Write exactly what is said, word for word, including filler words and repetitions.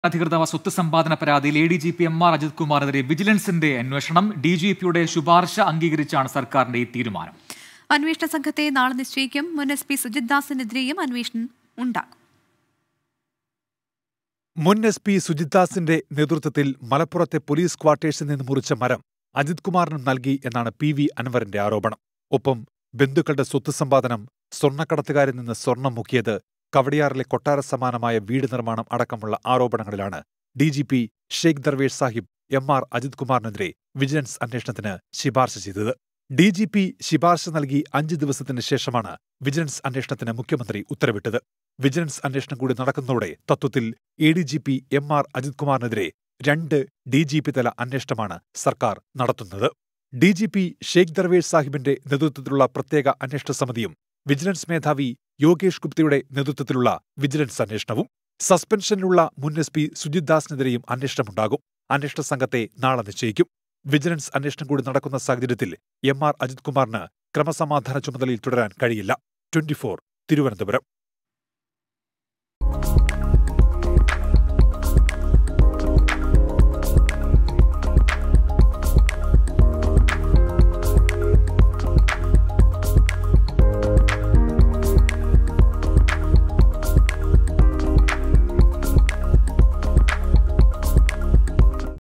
അധികൃത സ്വത്ത് സമ്പാദന പരാതിയിൽ A D G P M R Ajith കുമാറിനെതിരെ വിജിലൻസിന്റെ അന്വേഷണം ഡി ജി പിയുടെ ശുപാർശ അംഗീകരിച്ചാണ് സർക്കാരിന്റെ ഈ തീരുമാനം. അന്വേഷണ സംഘത്തെ നാളെ നിശ്ചയിക്കും. മുൻ എസ് പി സുജിത് ദാസിനെതിരെയും അന്വേഷണം ഉണ്ടാകും. മുൻ എസ് പി സുജിത് ദാസിന്റെ നേതൃത്വത്തിൽ മലപ്പുറത്തെ പോലീസ് ക്വാർട്ടേഴ്സിൽ നിന്ന് മുറിച്ച മരം അജിത് കുമാറിനും നൽകി എന്നാണ് പി വി അൻവറിന്റെ ആരോപണം. ഒപ്പം ബന്ധുക്കളുടെ സ്വത്ത് സമ്പാദനം, സ്വർണ്ണക്കടത്തുകാരിൽ നിന്ന് സ്വർണം മുക്കിയത്, കവടിയാറിലെ കൊട്ടാര സമാനമായ വീട് നിർമ്മാണം അടക്കമുള്ള ആരോപണങ്ങളിലാണ് D G P Sheikh Darvesh Sahib M R Ajith കുമാറിനെതിരെ വിജിലൻസ് അന്വേഷണത്തിന് ശുപാർശ ചെയ്തത്. ഡി ജി പി ശുപാർശ നൽകി അഞ്ച് ദിവസത്തിന് ശേഷമാണ് വിജിലൻസ് അന്വേഷണത്തിന് മുഖ്യമന്ത്രി ഉത്തരവിട്ടത്. വിജിലൻസ് അന്വേഷണം കൂടി നടക്കുന്നതോടെ തത്വത്തിൽ A D G P M R Ajith കുമാറിനെതിരെ രണ്ട് ഡി ജി പി തല അന്വേഷണമാണ് സർക്കാർ നടത്തുന്നത്. D G P Sheikh Darvesh സാഹിബിന്റെ നേതൃത്വത്തിലുള്ള പ്രത്യേക അന്വേഷണ സമിതിയും വിജിലൻസ് മേധാവി യോഗേഷ് ഗുപ്തയുടെ നേതൃത്വത്തിലുള്ള വിജിലൻസ് അന്വേഷണവും, സസ്പെൻഷനിലുള്ള മുൻ എസ് പി സുജിത് ദാസിനെതിരെയും അന്വേഷണമുണ്ടാകും. അന്വേഷണ സംഘത്തെ നാളെ നിശ്ചയിക്കും. വിജിലൻസ് അന്വേഷണം കൂടി നടക്കുന്ന സാഹചര്യത്തിൽ എം ആർ അജിത് കുമാറിന് ക്രമസമാധാന ചുമതലയിൽ തുടരാൻ കഴിയില്ല. Twenty four Thiruvananthapuram.